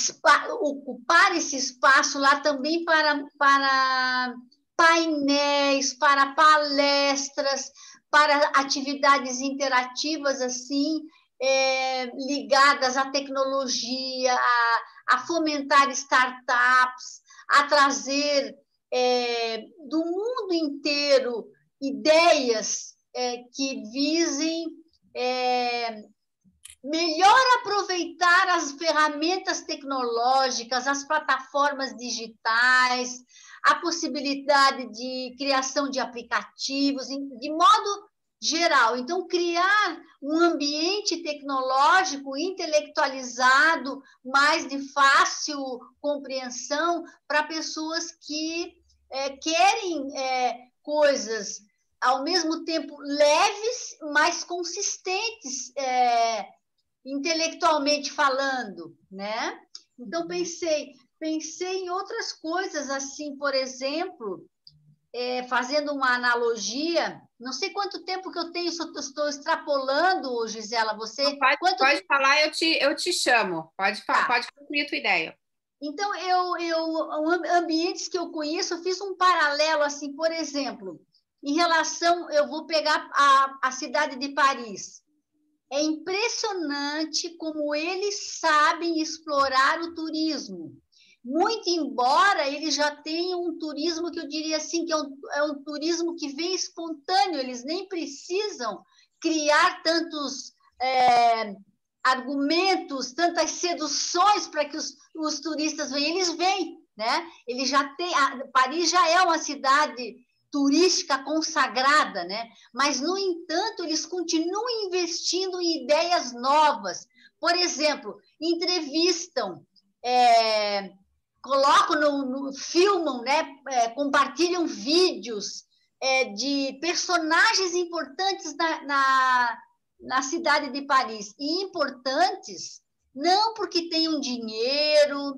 ocupar esse espaço lá também para... para painéis, para palestras, para atividades interativas assim, é, ligadas à tecnologia, a, a fomentar startups, a trazer é, do mundo inteiro ideias é, que visem é, melhor aproveitar as ferramentas tecnológicas, as plataformas digitais, a possibilidade de criação de aplicativos, de modo geral. Então, criar um ambiente tecnológico intelectualizado, mais de fácil compreensão para pessoas que é, querem é, coisas, ao mesmo tempo, leves, mas consistentes, é, intelectualmente falando, né? Então, pensei... Pensei em outras coisas, assim, por exemplo, é, fazendo uma analogia, não sei quanto tempo que eu tenho, só estou extrapolando, Gisela, você... Pode, quanto... pode falar, eu te, eu te chamo. Pode, tá. Pode concluir a tua ideia. Então, eu, eu, ambientes que eu conheço, eu fiz um paralelo, assim, por exemplo, em relação, eu vou pegar a, a cidade de Paris. É impressionante como eles sabem explorar o turismo. Muito embora eles já tenham um turismo que eu diria assim, que é um, é um turismo que vem espontâneo, eles nem precisam criar tantos é, argumentos, tantas seduções para que os, os turistas venham, eles vêm, né? Eles já têm, a, Paris já é uma cidade turística consagrada, né? Mas, no entanto, eles continuam investindo em ideias novas. Por exemplo, entrevistam, é, colocam, no, no, filmam, né? É, compartilham vídeos é, de personagens importantes na, na, na cidade de Paris. E importantes não porque tenham dinheiro,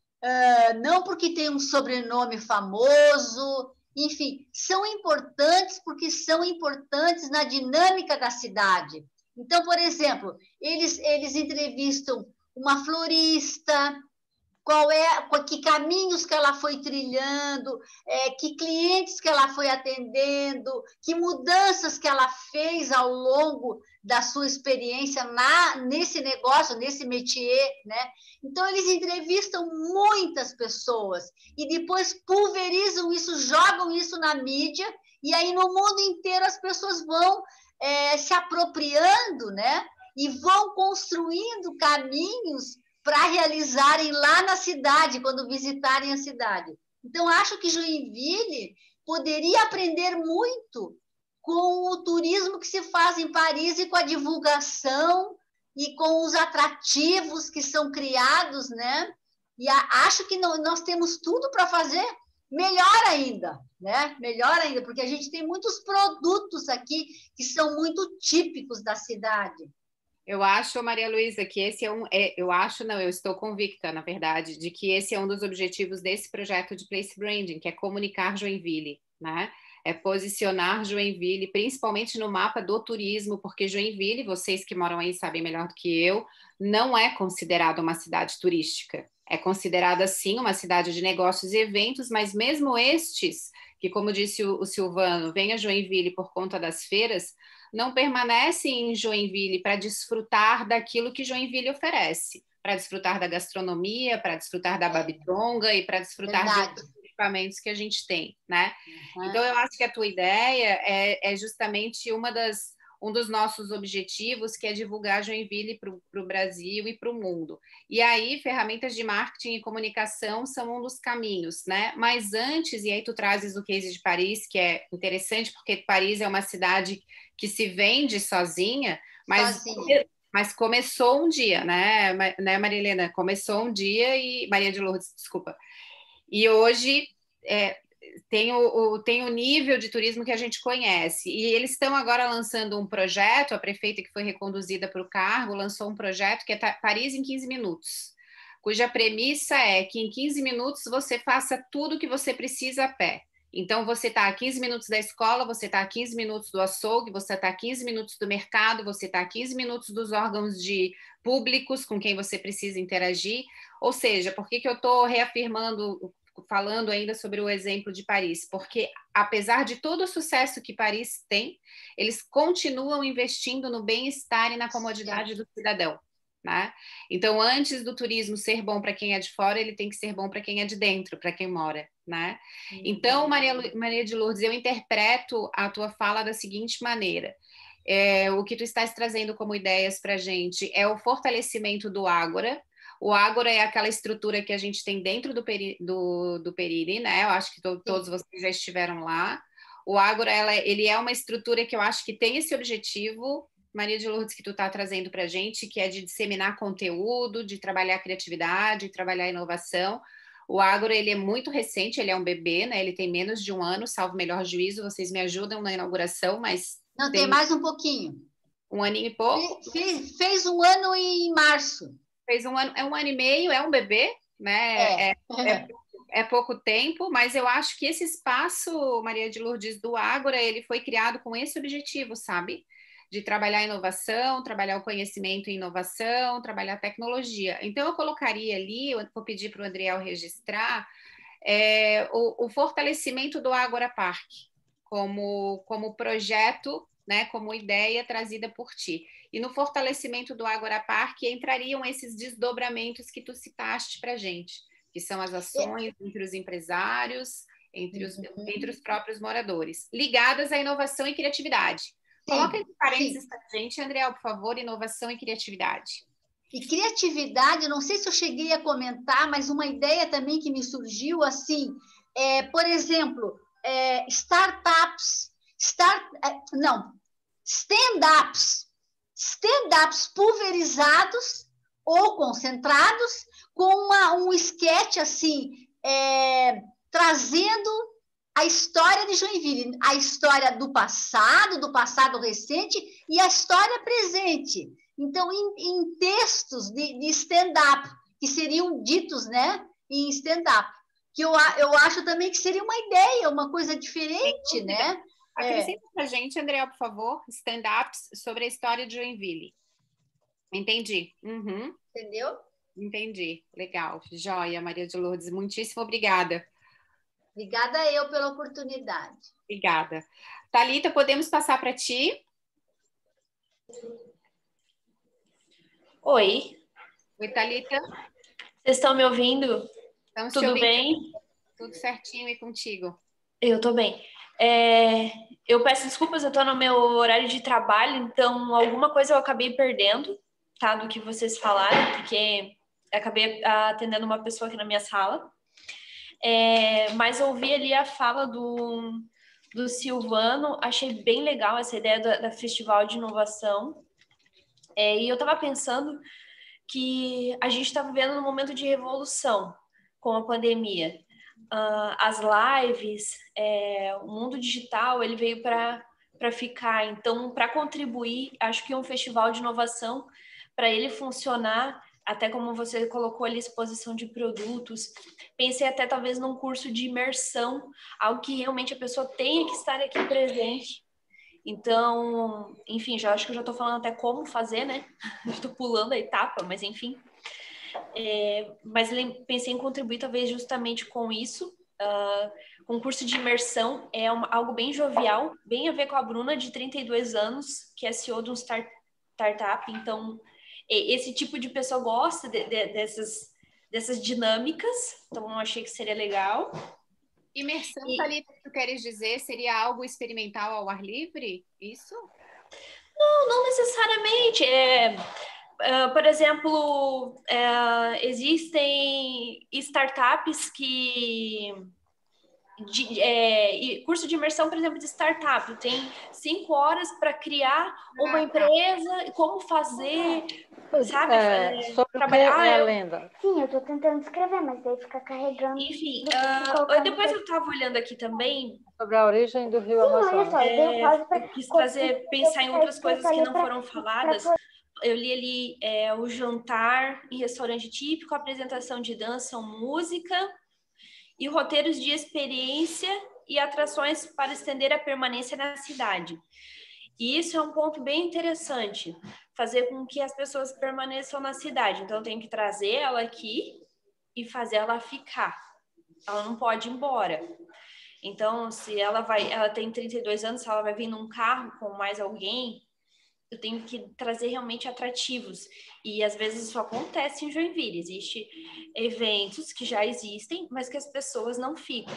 uh, não porque tenham um sobrenome famoso, enfim, são importantes porque são importantes na dinâmica da cidade. Então, por exemplo, eles, eles entrevistam uma florista, qual é, que caminhos que ela foi trilhando, é, que clientes que ela foi atendendo, que mudanças que ela fez ao longo da sua experiência na, nesse negócio, nesse métier, né? Então, eles entrevistam muitas pessoas e depois pulverizam isso, jogam isso na mídia, e aí no mundo inteiro as pessoas vão é, se apropriando, né? E vão construindo caminhos para realizarem lá na cidade, quando visitarem a cidade. Então, acho que Joinville poderia aprender muito com o turismo que se faz em Paris e com a divulgação e com os atrativos que são criados, né? E a, acho que não, nós temos tudo para fazer melhor ainda, né? Melhor ainda, porque a gente tem muitos produtos aqui que são muito típicos da cidade. Eu acho, Maria Luísa, que esse é um... É, eu acho, não, eu estou convicta, na verdade, de que esse é um dos objetivos desse projeto de Place Branding, que é comunicar Joinville, né? É posicionar Joinville, principalmente no mapa do turismo, porque Joinville, vocês que moram aí sabem melhor do que eu, não é considerada uma cidade turística. É considerada, sim, uma cidade de negócios e eventos, mas mesmo estes, que, como disse o, o Silvano, vem a Joinville por conta das feiras, não permanecem em Joinville para desfrutar daquilo que Joinville oferece, para desfrutar da gastronomia, para desfrutar da babitonga e para desfrutar Verdade. de outros equipamentos que a gente tem, né? Uhum. Então, eu acho que a tua ideia é, é justamente uma das, um dos nossos objetivos, que é divulgar Joinville para o Brasil e para o mundo. E aí, ferramentas de marketing e comunicação são um dos caminhos, né? Mas antes, e aí tu trazes o case de Paris, que é interessante, porque Paris é uma cidade que se vende sozinha, mas, sozinha. mas começou um dia, né, né, Maria Helena? Começou um dia e... Maria de Lourdes, desculpa. E hoje é, tem, o, o, tem o nível de turismo que a gente conhece. E eles estão agora lançando um projeto, a prefeita que foi reconduzida para o cargo lançou um projeto que é Paris em quinze minutos, cuja premissa é que em quinze minutos você faça tudo o que você precisa a pé. Então, você está a quinze minutos da escola, você está a quinze minutos do açougue, você está a quinze minutos do mercado, você está a quinze minutos dos órgãos de públicos com quem você precisa interagir. Ou seja, por que, que eu estou reafirmando, falando ainda sobre o exemplo de Paris? Porque, apesar de todo o sucesso que Paris tem, eles continuam investindo no bem-estar e na comodidade do cidadão. Né? Então, antes do turismo ser bom para quem é de fora, ele tem que ser bom para quem é de dentro, para quem mora, né? Então, Maria, Maria de Lourdes, eu interpreto a tua fala da seguinte maneira: é, o que tu estás trazendo como ideias para a gente é o fortalecimento do Ágora. O Ágora é aquela estrutura que a gente tem dentro do, peri, do, do Periri, né? Eu acho que to, todos vocês já estiveram lá. O Ágora, ela, ele é uma estrutura que eu acho que tem esse objetivo, Maria de Lourdes, que tu está trazendo para a gente, que é de disseminar conteúdo, de trabalhar criatividade, de trabalhar inovação. O Ágora, ele é muito recente, ele é um bebê, né? Ele tem menos de um ano, salvo melhor juízo, vocês me ajudam na inauguração, mas... Não, tem, tem mais um pouquinho. Um aninho e pouco? Fez, fez um ano em março. Fez um ano, é um ano e meio, é um bebê, né? É, é, é, é pouco tempo, mas eu acho que esse espaço, Maria de Lourdes, do Ágora, ele foi criado com esse objetivo, sabe? De trabalhar inovação, trabalhar o conhecimento em inovação, trabalhar tecnologia. Então, eu colocaria ali, eu vou pedir para o Adriel registrar, é, o, o fortalecimento do Ágora Park como, como projeto, né, como ideia trazida por ti. E no fortalecimento do Ágora Park entrariam esses desdobramentos que tu citaste para a gente, que são as ações entre os empresários, entre os, uhum. entre os próprios moradores, ligadas à inovação e criatividade. Sim, coloca entre parênteses para a gente, Andréa, por favor, inovação e criatividade. E criatividade, não sei se eu cheguei a comentar, mas uma ideia também que me surgiu, assim, é, por exemplo, é, startups, start, não, stand-ups, stand-ups pulverizados ou concentrados, com uma, um sketch, assim, é, trazendo a história de Joinville, a história do passado, do passado recente e a história presente. Então, em, em textos de, de stand-up, que seriam ditos, né, em stand-up, que eu, eu acho também que seria uma ideia, uma coisa diferente, né? Acrescenta é. para a gente, Andréa, por favor, stand-ups sobre a história de Joinville. Entendi. Uhum. Entendeu? Entendi. Legal. Joia, Maria de Lourdes. Muitíssimo obrigada. Obrigada eu pela oportunidade. Obrigada. Thalita, podemos passar para ti? Oi. Oi, Thalita. Vocês estão me ouvindo? Estamos Tudo ouvindo. bem? Tudo certinho e contigo? Eu tô bem. É, eu peço desculpas, eu tô no meu horário de trabalho, então alguma coisa eu acabei perdendo, tá, do que vocês falaram, porque acabei atendendo uma pessoa aqui na minha sala. É, mas ouvi ali a fala do, do Silvano, achei bem legal essa ideia da, da Festival de Inovação. É, e eu estava pensando que a gente está vivendo um momento de revolução com a pandemia. Uh, as lives, é, o mundo digital, ele veio para para ficar. Então, para contribuir, acho que um festival de inovação, para ele funcionar, até como você colocou ali, exposição de produtos, pensei até talvez num curso de imersão, algo que realmente a pessoa tenha que estar aqui presente. Então, enfim, já acho que eu já estou falando até como fazer, né? Estou pulando a etapa, mas enfim. É, mas pensei em contribuir talvez justamente com isso. Uh, com curso de imersão é uma, algo bem jovial, bem a ver com a Bruna, de trinta e dois anos, que é C E O de um start, startup. Então, esse tipo de pessoa gosta de, de, dessas, dessas dinâmicas, então eu achei que seria legal. Imersão, e... Thalita, que tu queres dizer, seria algo experimental ao ar livre? Isso? Não, não necessariamente. É, uh, por exemplo, é, existem startups que... De, é, curso de imersão, por exemplo, de startup. Tem cinco horas para criar uma empresa, como fazer, sabe? É, sobre trabalhar. O que é a lenda? Sim, eu tô tentando escrever, mas daí fica carregando. Enfim, uh, depois eu estava olhando aqui também. Sobre a origem do Rio Sim, Amazonas. olha só, é, eu, eu quis trazer, pensar em outras coisas que não foram faladas. Eu li ali é, o jantar em restaurante típico, apresentação de dança, música e roteiros de experiência e atrações para estender a permanência na cidade. E isso é um ponto bem interessante, fazer com que as pessoas permaneçam na cidade. Então, eu tenho que trazer ela aqui e fazer ela ficar. Ela não pode ir embora. Então, se ela vai, ela tem trinta e dois anos, se ela vai vir num carro com mais alguém, eu tenho que trazer realmente atrativos. E às vezes isso acontece em Joinville. Existem eventos que já existem, mas que as pessoas não ficam.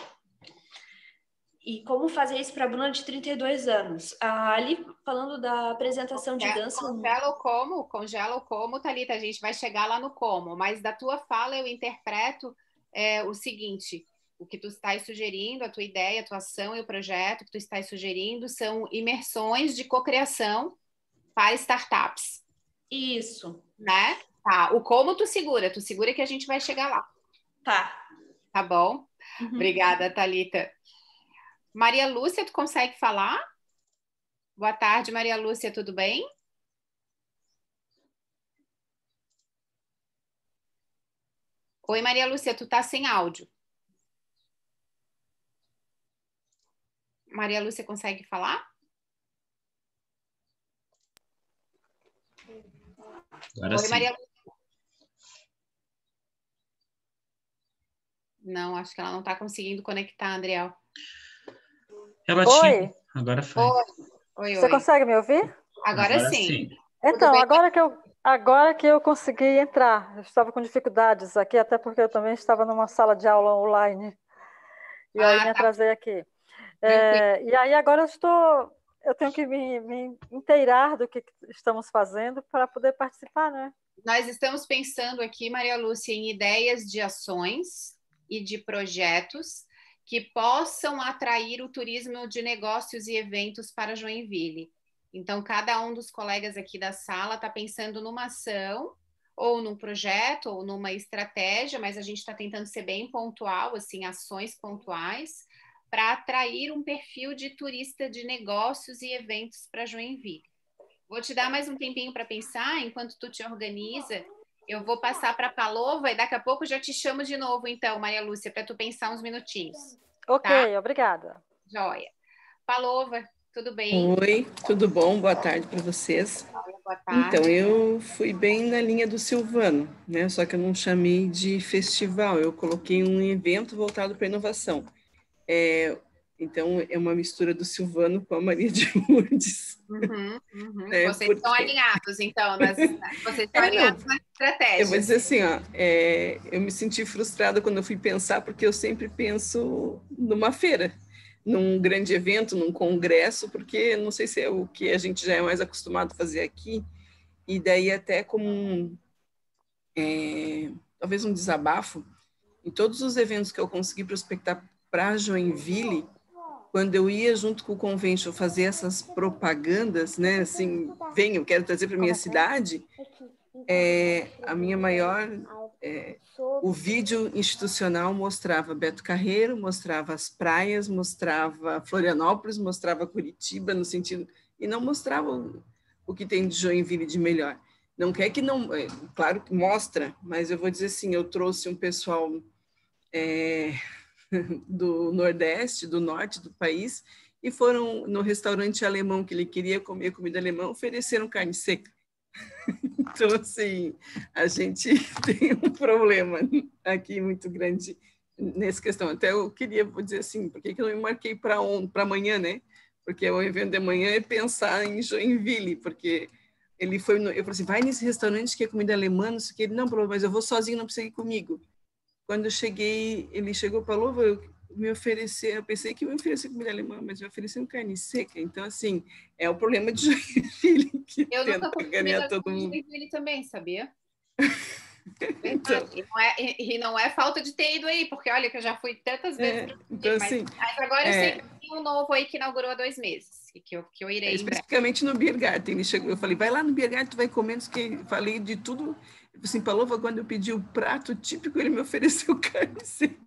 E como fazer isso para a Bruna de trinta e dois anos? Ah, ali, falando da apresentação Congela, de dança... Congela o como, congela o como, Thalita, a gente vai chegar lá no como. Mas da tua fala eu interpreto é, o seguinte... O que tu estás sugerindo, a tua ideia, a tua ação e o projeto que tu estás sugerindo são imersões de cocriação para startups. Isso. Né? Tá. O como tu segura? Tu segura que a gente vai chegar lá. Tá. Tá bom? Uhum. Obrigada, Thalita. Maria Lúcia, tu consegue falar? Boa tarde, Maria Lúcia, tudo bem? Oi, Maria Lúcia, tu tá sem áudio. Maria Lúcia consegue falar? Agora Oi, sim. Maria Lúcia. Não, acho que ela não está conseguindo conectar, Andriel. Ela Oi. tinha. Agora foi. Oi, oi. Você oi. consegue me ouvir? Agora, Agora sim. sim. Então, agora que, eu, agora que eu consegui entrar, eu estava com dificuldades aqui, até porque eu também estava numa sala de aula online. E Ah, aí me tá. atrasei aqui. É, e aí agora eu estou, eu tenho que me, me inteirar do que estamos fazendo para poder participar, né? Nós estamos pensando aqui, Maria Lúcia, em ideias de ações e de projetos que possam atrair o turismo de negócios e eventos para Joinville. Então, cada um dos colegas aqui da sala está pensando numa ação, ou num projeto, ou numa estratégia, mas a gente está tentando ser bem pontual, assim, ações pontuais, para atrair um perfil de turista de negócios e eventos para Joinville. Vou te dar mais um tempinho para pensar, enquanto tu te organiza. Eu vou passar para a Palova e daqui a pouco já te chamo de novo, então, Maria Lúcia, para tu pensar uns minutinhos. Ok, tá? Obrigada. Joia. Palova, tudo bem? Oi, tudo bom? Boa tarde para vocês. Boa tarde. Então, eu fui bem na linha do Silvano, né? Só que eu não chamei de festival, eu coloquei um evento voltado para inovação. É, então, é uma mistura do Silvano com a Maria de Lourdes. Uhum, uhum. Né? Vocês Porque... estão alinhados, então, nas, vocês estão é, alinhados não. nas estratégias. Eu vou dizer assim, ó, é, eu me senti frustrada quando eu fui pensar, porque eu sempre penso numa feira, num grande evento, num congresso, porque não sei se é o que a gente já é mais acostumado a fazer aqui, e daí até como um, é, talvez um desabafo, em todos os eventos que eu consegui prospectar para Joinville, quando eu ia junto com o Convention fazer essas propagandas, né, assim, vem, eu quero trazer para minha cidade, é, a minha maior, é, o vídeo institucional mostrava Beto Carreiro, mostrava as praias, mostrava Florianópolis, mostrava Curitiba, no sentido, e não mostrava o, o que tem de Joinville de melhor. Não quer que não, é, claro que mostra, mas eu vou dizer assim, eu trouxe um pessoal é, do Nordeste, do Norte do país, e foram no restaurante alemão que ele queria comer comida alemã, ofereceram carne seca. Então, assim, a gente tem um problema aqui muito grande nessa questão. Até eu queria vou dizer assim, por que eu não me marquei para um, para amanhã, né? Porque o evento de amanhã é pensar em Joinville, porque ele foi, no, eu falei assim, vai nesse restaurante que é comida alemã, não sei o que, ele não, mas eu vou sozinho, não precisa ir comigo. Quando eu cheguei, ele chegou para a Louva, eu me oferecer, eu pensei que eu ia oferecer comida alemã, mas me ofereceu carne seca. Então, assim, é o problema de Joinville, que eu tenta ganhar todo mundo. Joinville também, sabia? Então, e, não é, e não é falta de ter ido aí, porque olha que eu já fui tantas vezes. É, então, mas, assim, mas agora é, eu sei que tem um novo aí que inaugurou há dois meses, que eu, que eu irei. É, especificamente no Beer Garden. Ele chegou, eu falei, vai lá no Beer Garden, tu vai comer, que falei de tudo. Assim, Palova, quando eu pedi o prato típico, ele me ofereceu carne seca.